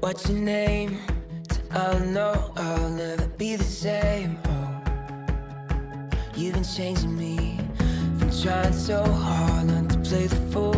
What's your name? I know I'll never be the same. Oh, you've been changing me from trying so hard not to play the fool.